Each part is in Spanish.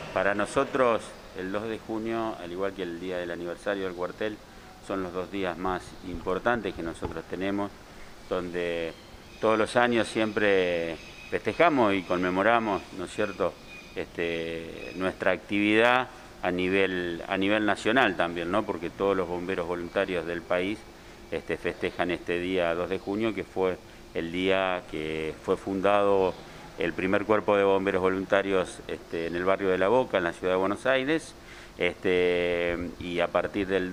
Para nosotros el 2 de junio, al igual que el día del aniversario del cuartel, son los dos días más importantes que nosotros tenemos, donde todos los años siempre festejamos y conmemoramos, ¿no es cierto?, nuestra actividad a nivel nacional también, ¿no?, porque todos los bomberos voluntarios del país festejan este día 2 de junio, que fue el día que fue fundado el primer cuerpo de bomberos voluntarios en el barrio de La Boca, en la ciudad de Buenos Aires, y a partir del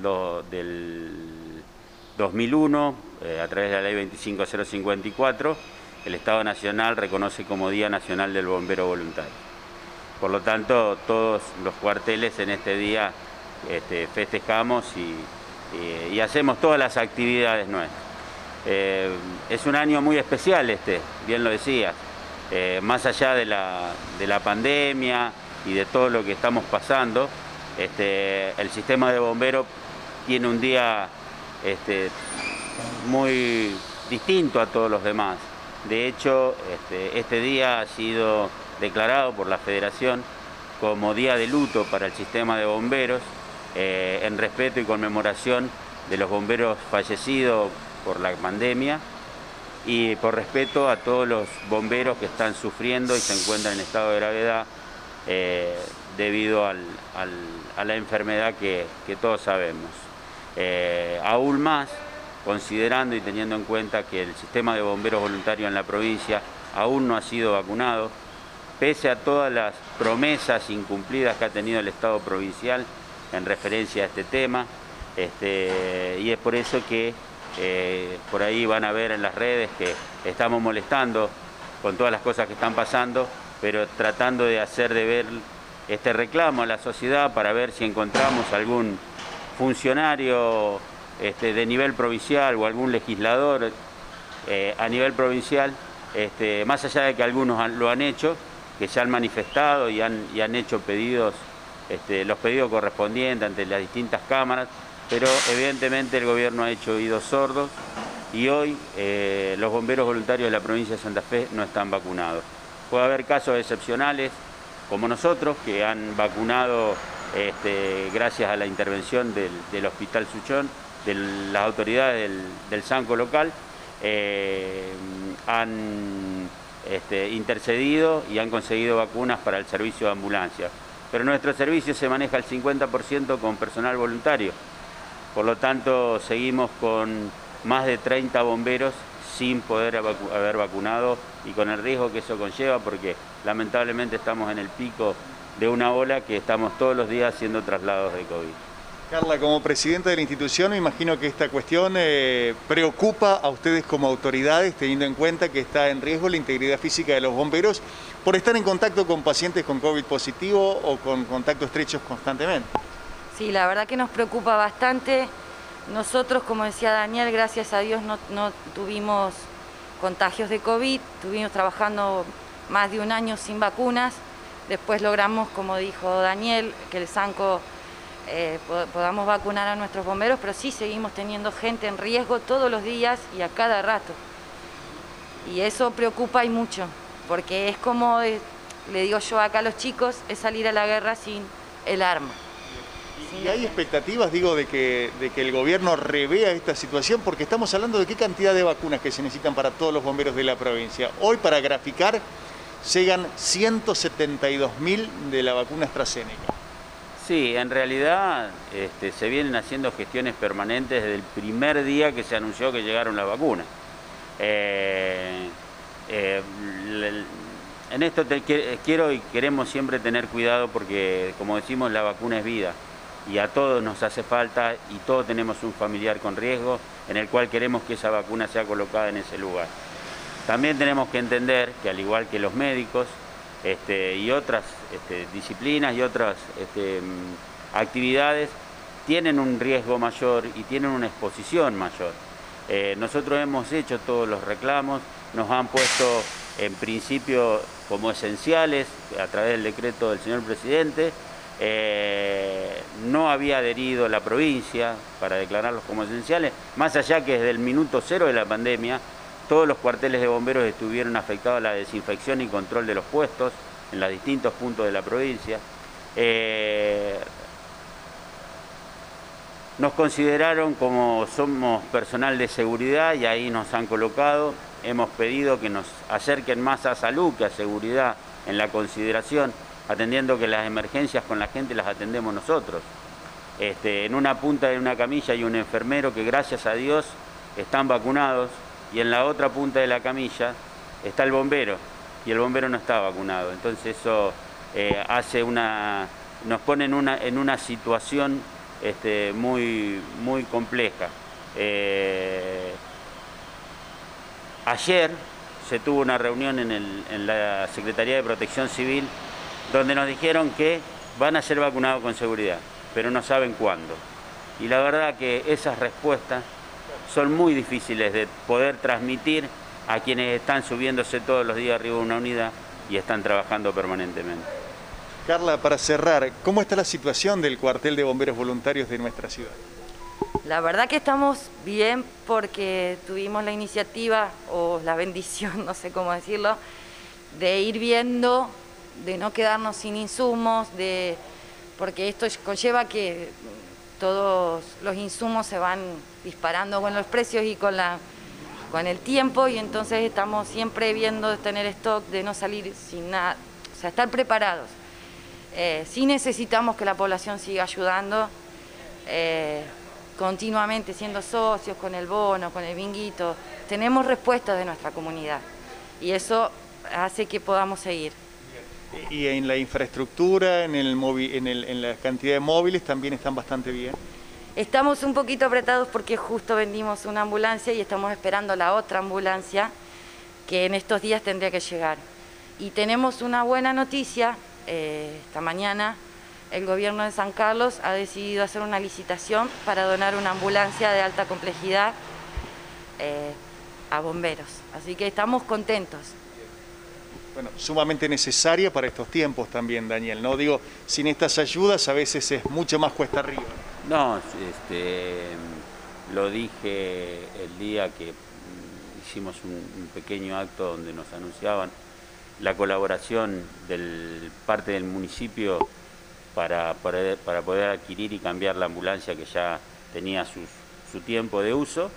2001, a través de la ley 25054, el Estado Nacional reconoce como Día Nacional del Bombero Voluntario. Por lo tanto, todos los cuarteles en este día festejamos y hacemos todas las actividades nuestras. Es un año muy especial bien lo decías. Más allá de la pandemia y de todo lo que estamos pasando, el sistema de bomberos tiene un día muy distinto a todos los demás. De hecho, este día ha sido declarado por la Federación como día de luto para el sistema de bomberos, en respeto y conmemoración de los bomberos fallecidos por la pandemia y por respeto a todos los bomberos que están sufriendo y se encuentran en estado de gravedad debido a la enfermedad que todos sabemos. Aún más, considerando y teniendo en cuenta que el sistema de bomberos voluntarios en la provincia aún no ha sido vacunado, pese a todas las promesas incumplidas que ha tenido el Estado provincial en referencia a este tema, y es por eso que por ahí van a ver en las redes que estamos molestando con todas las cosas que están pasando, pero tratando de hacer de ver este reclamo a la sociedad para ver si encontramos algún funcionario de nivel provincial o algún legislador a nivel provincial, más allá de que algunos lo han hecho, que se han manifestado y han hecho pedidos, los pedidos correspondientes ante las distintas cámaras, pero evidentemente el gobierno ha hecho oídos sordos y hoy los bomberos voluntarios de la provincia de Santa Fe no están vacunados. Puede haber casos excepcionales como nosotros que han vacunado gracias a la intervención del Hospital Suchón, de las autoridades del SANCO local, han intercedido y han conseguido vacunas para el servicio de ambulancia. Pero nuestro servicio se maneja al 50% con personal voluntario. Por lo tanto, seguimos con más de 30 bomberos sin poder haber vacunado y con el riesgo que eso conlleva, porque lamentablemente estamos en el pico de una ola que estamos todos los días haciendo traslados de COVID. Carla, como presidenta de la institución, me imagino que esta cuestión preocupa a ustedes como autoridades, teniendo en cuenta que está en riesgo la integridad física de los bomberos por estar en contacto con pacientes con COVID positivo o con contactos estrechos constantemente. Sí, la verdad que nos preocupa bastante. Nosotros, como decía Daniel, gracias a Dios no tuvimos contagios de COVID, estuvimos trabajando más de un año sin vacunas. Después logramos, como dijo Daniel, que el SANCO podamos vacunar a nuestros bomberos, pero sí seguimos teniendo gente en riesgo todos los días y a cada rato. Y eso preocupa y mucho, porque es como, le digo yo acá a los chicos, es salir a la guerra sin el arma. ¿Y hay expectativas, digo, de que el gobierno revea esta situación? Porque estamos hablando de qué cantidad de vacunas que se necesitan para todos los bomberos de la provincia. Hoy, para graficar, llegan 172.000 de la vacuna AstraZeneca. Sí, en realidad se vienen haciendo gestiones permanentes desde el primer día que se anunció que llegaron las vacunas. En esto quiero y queremos siempre tener cuidado porque, como decimos, la vacuna es vida y a todos nos hace falta y todos tenemos un familiar con riesgo en el cual queremos que esa vacuna sea colocada en ese lugar. También tenemos que entender que, al igual que los médicos y otras disciplinas y otras actividades, tienen un riesgo mayor y tienen una exposición mayor. Nosotros hemos hecho todos los reclamos, nos han puesto en principio como esenciales a través del decreto del señor presidente. No había adherido la provincia para declararlos como esenciales, más allá que desde el minuto cero de la pandemia todos los cuarteles de bomberos estuvieron afectados a la desinfección y control de los puestos en los distintos puntos de la provincia. Nos consideraron como somos personal de seguridad y ahí nos han colocado. Hemos pedido que nos acerquen más a salud que a seguridad en la consideración, atendiendo que las emergencias con la gente las atendemos nosotros. En una punta de una camilla hay un enfermero que gracias a Dios están vacunados y en la otra punta de la camilla está el bombero y el bombero no está vacunado. Entonces eso nos pone en una situación muy compleja. Ayer se tuvo una reunión en la Secretaría de Protección Civil donde nos dijeron que van a ser vacunados con seguridad, pero no saben cuándo. Y la verdad que esas respuestas son muy difíciles de poder transmitir a quienes están subiéndose todos los días arriba de una unidad y están trabajando permanentemente. Carla, para cerrar, ¿cómo está la situación del cuartel de bomberos voluntarios de nuestra ciudad? La verdad que estamos bien porque tuvimos la iniciativa o la bendición, no sé cómo decirlo, de ir viendo, de no quedarnos sin insumos, porque esto conlleva que todos los insumos se van disparando con los precios y con el tiempo, y entonces estamos siempre viendo de tener stock, de no salir sin nada, o sea, estar preparados. Sí necesitamos que la población siga ayudando, continuamente siendo socios, con el bono, con el binguito. Tenemos respuestas de nuestra comunidad y eso hace que podamos seguir. Y en la infraestructura, en la cantidad de móviles también están bastante bien. Estamos un poquito apretados porque justo vendimos una ambulancia y estamos esperando la otra ambulancia que en estos días tendría que llegar. Y tenemos una buena noticia. Esta mañana el gobierno de San Carlos ha decidido hacer una licitación para donar una ambulancia de alta complejidad a bomberos. Así que estamos contentos. Bueno, sumamente necesaria para estos tiempos también, Daniel, ¿no? Digo, sin estas ayudas a veces es mucho más cuesta arriba. No, lo dije el día que hicimos un pequeño acto donde nos anunciaban la colaboración del parte del municipio para poder adquirir y cambiar la ambulancia que ya tenía su tiempo de uso,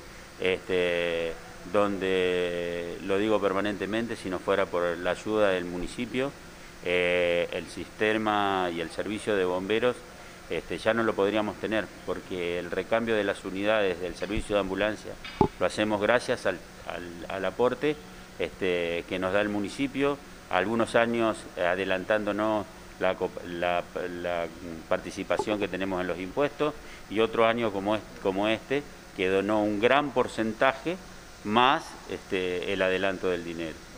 donde, lo digo permanentemente, si no fuera por la ayuda del municipio, el sistema y el servicio de bomberos ya no lo podríamos tener, porque el recambio de las unidades del servicio de ambulancia lo hacemos gracias al aporte que nos da el municipio, algunos años adelantándonos la participación que tenemos en los impuestos, y otro año como este que donó un gran porcentaje más el adelanto del dinero.